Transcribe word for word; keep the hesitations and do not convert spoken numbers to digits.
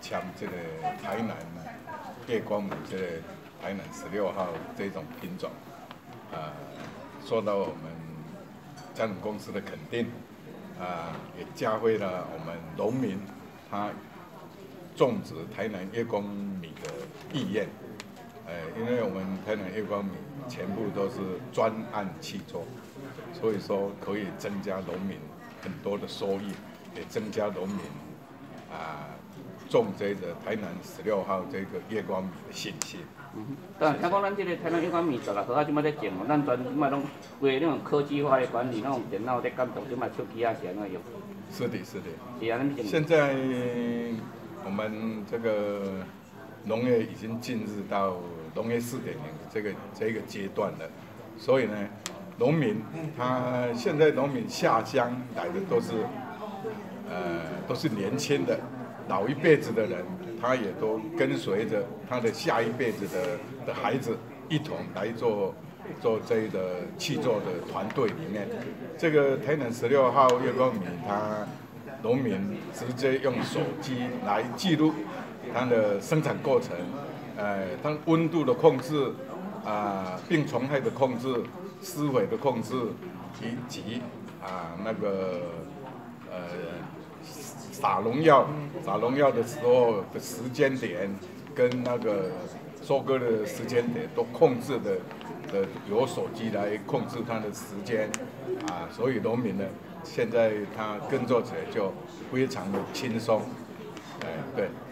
抢这个台南叶光米这个台南十六号这种品种，啊、呃，受到我们嘉农公司的肯定，啊、呃，也加惠了我们农民他种植台南叶光米的意愿。呃，因为我们台南叶光米全部都是专案契作，所以说可以增加农民很多的收益，也增加农民啊、呃、种这个台南十六号这个叶光米的信心。 嗯，但听讲咱这个台南叶光米十六号啊，即摆在种哦，咱专即摆拢为那种科技化的管理，那种电脑在监督，即摆手机啊是安怎用？ 是的，是的。 是啊，咱现在我们这个农业已经进入到农业四点零这个这个阶段了，所以呢，农民他现在农民下乡来的都是，呃，都是年轻的，老一辈子的人，他也都跟随着他的下一辈子的的孩子一同来做做这个契作的团队里面。这个台南十六号叶光米，他农民直接用手机来记录它的生产过程，呃，它温度的控制，啊、呃，病虫害的控制，施肥的控制，以及啊、呃、那个呃撒农药，撒农药的时候的时间点，跟那个收割的时间点都控制的的由手机来控制它的时间，啊，所以农民呢，现在他耕作起来就非常的轻松，哎，对。